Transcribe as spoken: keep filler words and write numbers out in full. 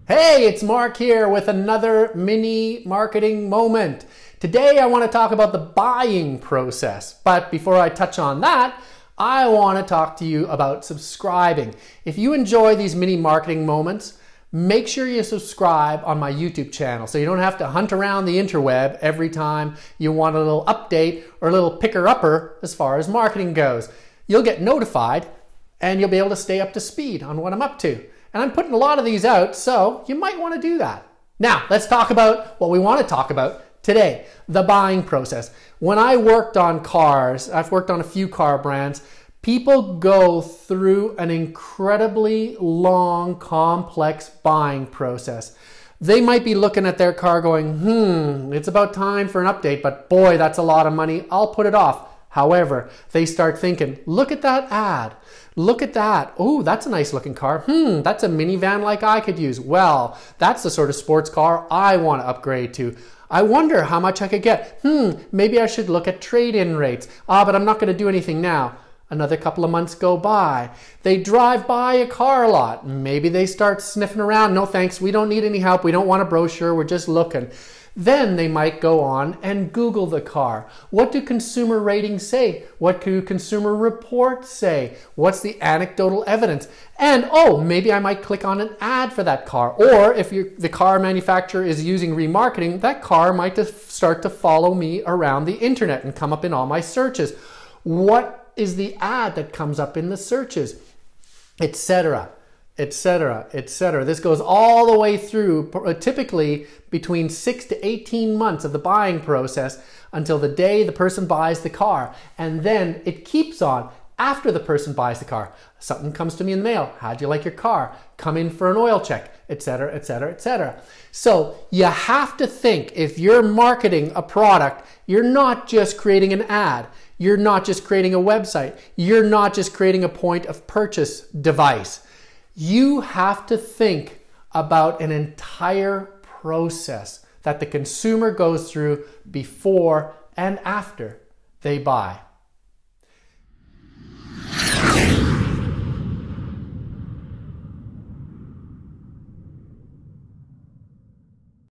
Hey, it's Mark here with another mini marketing moment. Today I want to talk about the buying process, but before I touch on that, I want to talk to you about subscribing. If you enjoy these mini marketing moments, make sure you subscribe on my YouTube channel so you don't have to hunt around the interweb every time you want a little update or a little picker-upper as far as marketing goes. You'll get notified and you'll be able to stay up to speed on what I'm up to. And I'm putting a lot of these out, so you might want to do that. Now, let's talk about what we want to talk about today, the buying process. When I worked on cars, I've worked on a few car brands, people go through an incredibly long, complex buying process. They might be looking at their car going, hmm, it's about time for an update, but boy, that's a lot of money. I'll put it off. However, they start thinking, look at that ad. Look at that. Oh, that's a nice looking car. Hmm, that's a minivan like I could use. Well, that's the sort of sports car I want to upgrade to. I wonder how much I could get. Hmm, maybe I should look at trade-in rates. Ah, but I'm not going to do anything now. Another couple of months go by. They drive by a car lot. Maybe they start sniffing around. No thanks, we don't need any help. We don't want a brochure. We're just looking. Then they might go on and Google the car. What do consumer ratings say? What do consumer reports say? What's the anecdotal evidence? And oh, maybe I might click on an ad for that car. Or if you're, the car manufacturer is using remarketing, that car might just start to follow me around the internet and come up in all my searches. What is the ad that comes up in the searches? Etc. etc, et cetera. This goes all the way through, typically between six to eighteen months of the buying process until the day the person buys the car. And then it keeps on after the person buys the car. Something comes to me in the mail. How'd you like your car? Come in for an oil check, et cetera, et cetera, et cetera. So you have to think, if you're marketing a product, you're not just creating an ad. You're not just creating a website. You're not just creating a point of purchase device. You have to think about an entire process that the consumer goes through before and after they buy.